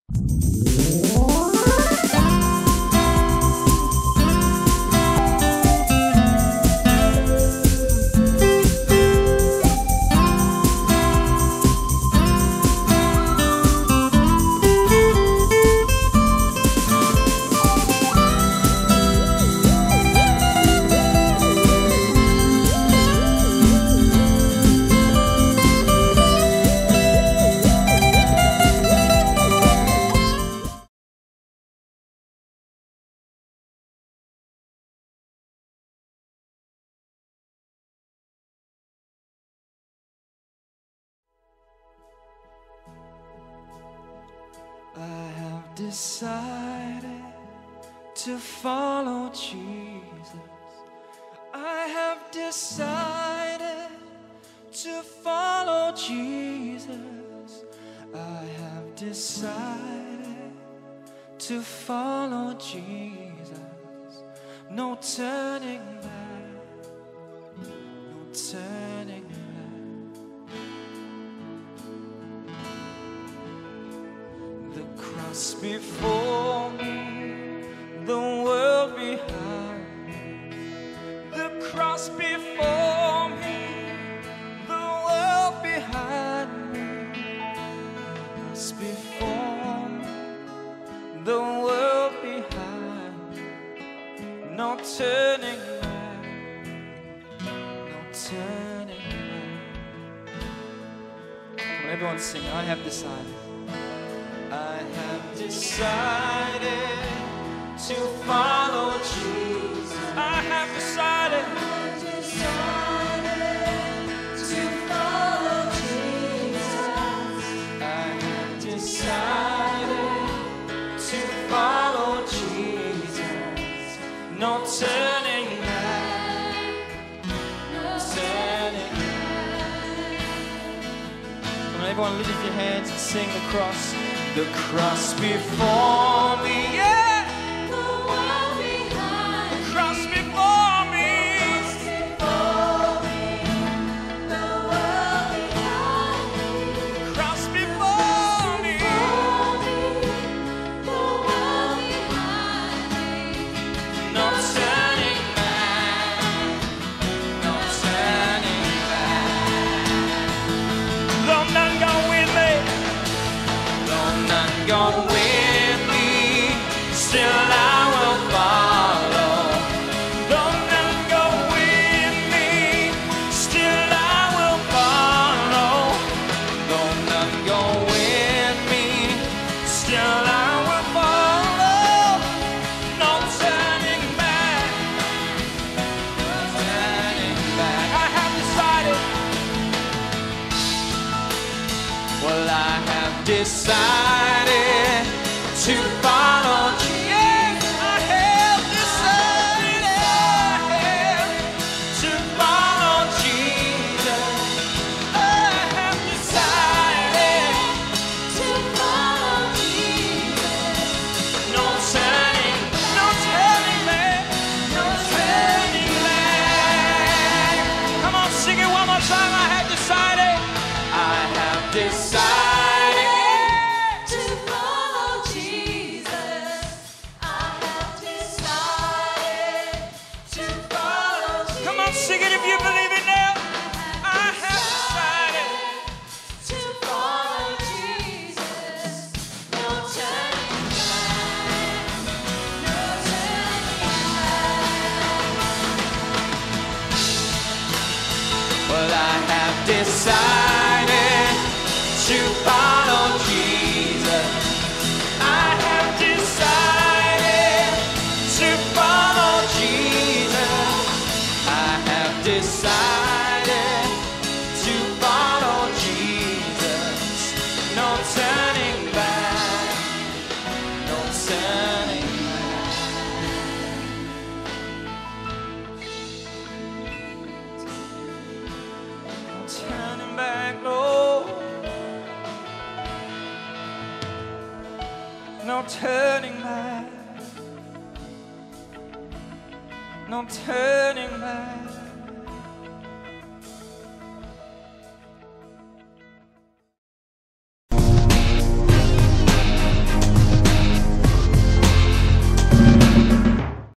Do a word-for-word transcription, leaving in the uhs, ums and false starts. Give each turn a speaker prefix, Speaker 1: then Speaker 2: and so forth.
Speaker 1: I have decided to follow Jesus. I have decided to follow Jesus. I have decided to follow Jesus. No turning back, no turning back. The cross before me, the world behind me. The cross before me, the world behind me. The cross before me, the world behind me. No turning back, no turning back. Come on, everyone sing. I have decided. I have decided to follow Jesus. I have decided, I have decided to follow Jesus. I have decided to follow Jesus. No turning back, no turning back. Come on, everyone, lift your hands and sing the cross. The cross before me, yeah. The world behind. The cross before me. The cross before me. The world behind me. The cross before me. The world behind me. No turning back. No turning back. Though none go with me. None go with me, still I will follow. Though none go with me, still I will follow. Though none go with me, still I will follow. No turning back, no turning back. I have decided. Well, I have decided to follow Jesus. I have decided, I have to follow Jesus. I have decided to follow Jesus. No turning, no turning back, no turning back. Come on, sing it one more time. I have decided. I have decided. Sing it if you believe it now. I have decided to follow Jesus. No turning back, no turning back. Well, I have decided to follow Jesus. I have decided to follow Jesus. Decided to follow Jesus. No turning back, no turning back. No turning back, Lord. No turning back, no turning back.